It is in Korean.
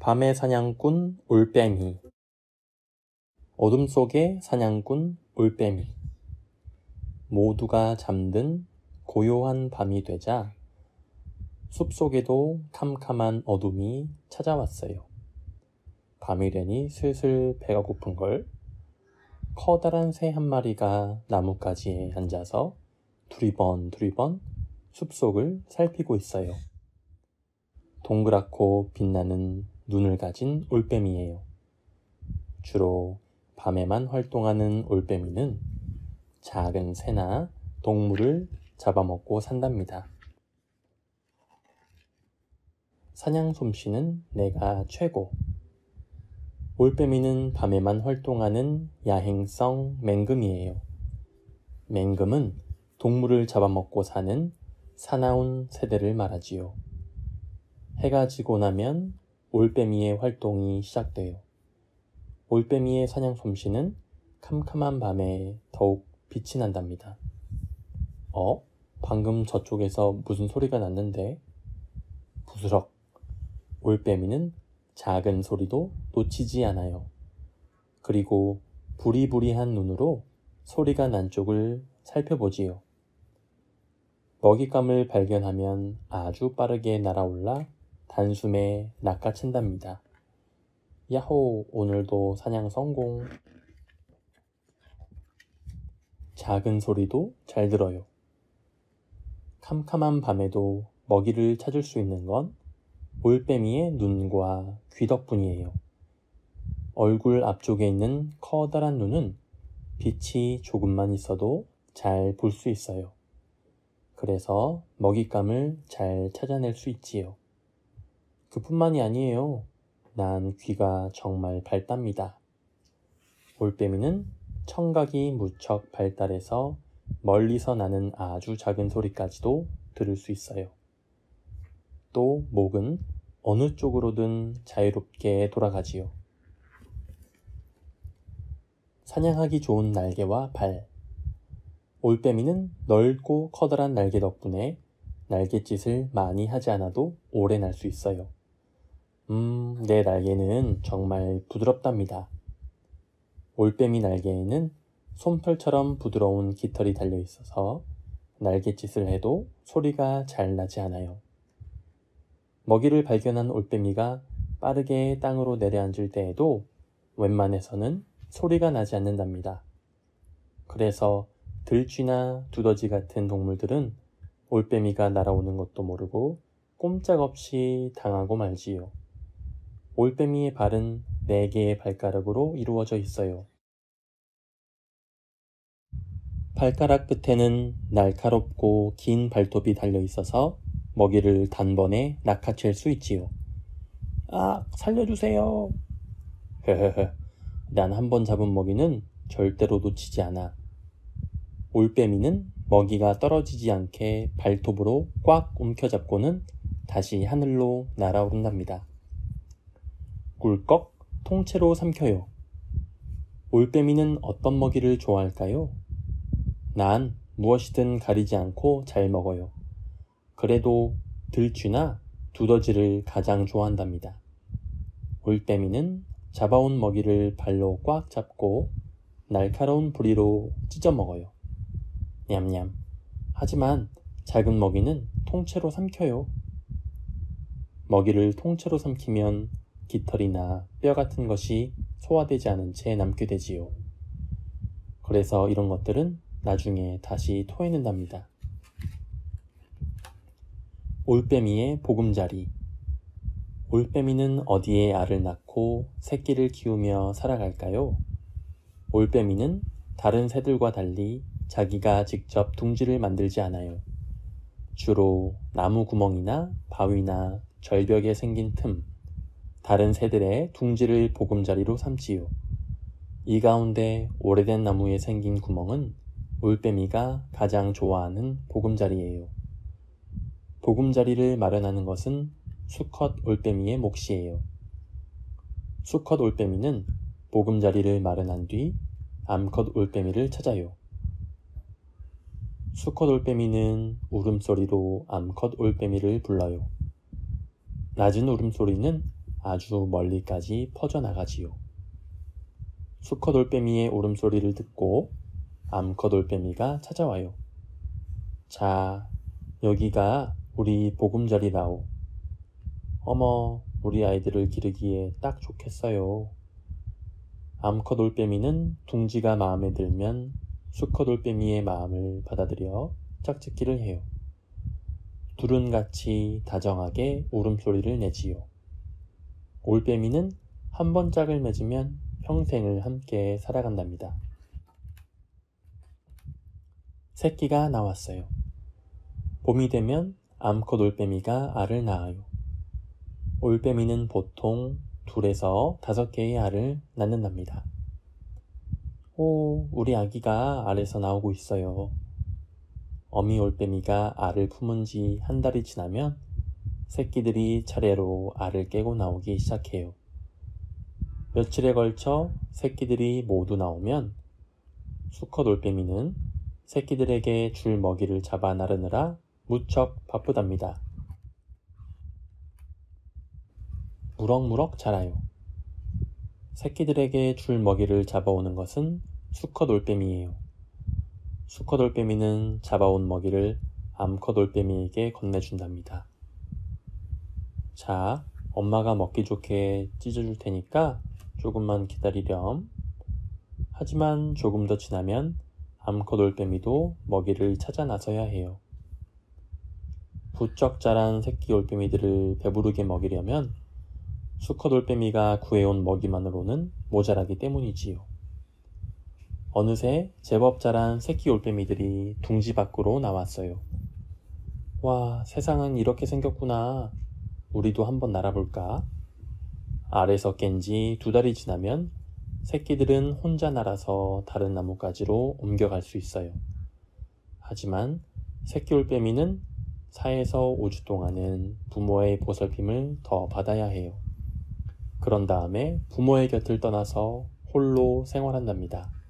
밤의 사냥꾼 올빼미. 어둠 속의 사냥꾼 올빼미. 모두가 잠든 고요한 밤이 되자 숲속에도 캄캄한 어둠이 찾아왔어요. 밤이 되니 슬슬 배가 고픈걸. 커다란 새 한 마리가 나뭇가지에 앉아서 두리번 숲속을 살피고 있어요. 동그랗고 빛나는 눈을 가진 올빼미예요. 주로 밤에만 활동하는 올빼미는 작은 새나 동물을 잡아먹고 산답니다. 사냥 솜씨는 내가 최고. 올빼미는 밤에만 활동하는 야행성 맹금이에요. 맹금은 동물을 잡아먹고 사는 사나운 새들을 말하지요. 해가 지고 나면 올빼미의 활동이 시작돼요. 올빼미의 사냥 솜씨는 캄캄한 밤에 더욱 빛이 난답니다. 방금 저쪽에서 무슨 소리가 났는데? 부스럭. 올빼미는 작은 소리도 놓치지 않아요. 그리고 부리부리한 눈으로 소리가 난 쪽을 살펴보지요. 먹잇감을 발견하면 아주 빠르게 날아올라 단숨에 낚아챈답니다. 야호, 오늘도 사냥 성공. 작은 소리도 잘 들어요. 캄캄한 밤에도 먹이를 찾을 수 있는 건 올빼미의 눈과 귀 덕분이에요. 얼굴 앞쪽에 있는 커다란 눈은 빛이 조금만 있어도 잘 볼 수 있어요. 그래서 먹잇감을 잘 찾아낼 수 있지요. 그뿐만이 아니에요. 난 귀가 정말 밝답니다. 올빼미는 청각이 무척 발달해서 멀리서 나는 아주 작은 소리까지도 들을 수 있어요. 또 목은 어느 쪽으로든 자유롭게 돌아가지요. 사냥하기 좋은 날개와 발. 올빼미는 넓고 커다란 날개 덕분에 날갯짓을 많이 하지 않아도 오래 날 수 있어요. 내 날개는 정말 부드럽답니다. 올빼미 날개에는 솜털처럼 부드러운 깃털이 달려있어서 날갯짓을 해도 소리가 잘 나지 않아요. 먹이를 발견한 올빼미가 빠르게 땅으로 내려앉을 때에도 웬만해서는 소리가 나지 않는답니다. 그래서 들쥐나 두더지 같은 동물들은 올빼미가 날아오는 것도 모르고 꼼짝없이 당하고 말지요. 올빼미의 발은 4개의 발가락으로 이루어져 있어요. 발가락 끝에는 날카롭고 긴 발톱이 달려 있어서 먹이를 단번에 낚아챌 수 있지요. 살려주세요. 헤헤헤, 난 한 번 잡은 먹이는 절대로 놓치지 않아. 올빼미는 먹이가 떨어지지 않게 발톱으로 꽉 움켜잡고는 다시 하늘로 날아오른답니다. 꿀꺽 통째로 삼켜요. 올빼미는 어떤 먹이를 좋아할까요? 난 무엇이든 가리지 않고 잘 먹어요. 그래도 들쥐나 두더지를 가장 좋아한답니다. 올빼미는 잡아온 먹이를 발로 꽉 잡고 날카로운 부리로 찢어 먹어요. 냠냠. 하지만 작은 먹이는 통째로 삼켜요. 먹이를 통째로 삼키면 깃털이나 뼈 같은 것이 소화되지 않은 채 남게 되지요. 그래서 이런 것들은 나중에 다시 토해낸답니다. 올빼미의 보금자리. 올빼미는 어디에 알을 낳고 새끼를 키우며 살아갈까요? 올빼미는 다른 새들과 달리 자기가 직접 둥지를 만들지 않아요. 주로 나무 구멍이나 바위나 절벽에 생긴 틈, 다른 새들의 둥지를 보금자리로 삼지요. 이 가운데 오래된 나무에 생긴 구멍은 올빼미가 가장 좋아하는 보금자리예요. 보금자리를 마련하는 것은 수컷 올빼미의 몫이에요. 수컷 올빼미는 보금자리를 마련한 뒤 암컷 올빼미를 찾아요. 수컷 올빼미는 울음소리로 암컷 올빼미를 불러요. 낮은 울음소리는 아주 멀리까지 퍼져나가지요. 수컷 올빼미의 울음소리를 듣고 암컷 올빼미가 찾아와요. 자, 여기가 우리 보금자리라오. 어머, 우리 아이들을 기르기에 딱 좋겠어요. 암컷 올빼미는 둥지가 마음에 들면 수컷 올빼미의 마음을 받아들여 짝짓기를 해요. 둘은 같이 다정하게 울음소리를 내지요. 올빼미는 한 번 짝을 맺으면 평생을 함께 살아간답니다. 새끼가 나왔어요. 봄이 되면 암컷 올빼미가 알을 낳아요. 올빼미는 보통 2에서 5개의 알을 낳는답니다. 오, 우리 아기가 알에서 나오고 있어요. 어미 올빼미가 알을 품은 지 한 달이 지나면 새끼들이 차례로 알을 깨고 나오기 시작해요. 며칠에 걸쳐 새끼들이 모두 나오면 수컷 올빼미는 새끼들에게 줄 먹이를 잡아 나르느라 무척 바쁘답니다. 무럭무럭 자라요. 새끼들에게 줄 먹이를 잡아오는 것은 수컷 올빼미예요. 수컷 올빼미는 잡아온 먹이를 암컷 올빼미에게 건네준답니다. 자, 엄마가 먹기 좋게 찢어줄 테니까 조금만 기다리렴. 하지만 조금 더 지나면 암컷 올빼미도 먹이를 찾아 나서야 해요. 부쩍 자란 새끼 올빼미들을 배부르게 먹이려면 수컷 올빼미가 구해온 먹이만으로는 모자라기 때문이지요. 어느새 제법 자란 새끼 올빼미들이 둥지 밖으로 나왔어요. 와, 세상은 이렇게 생겼구나. 우리도 한번 날아볼까? 알에서 깬 지 2달이 지나면 새끼들은 혼자 날아서 다른 나뭇가지로 옮겨갈 수 있어요. 하지만 새끼 올빼미는 4에서 5주 동안은 부모의 보살핌을 더 받아야 해요. 그런 다음에 부모의 곁을 떠나서 홀로 생활한답니다.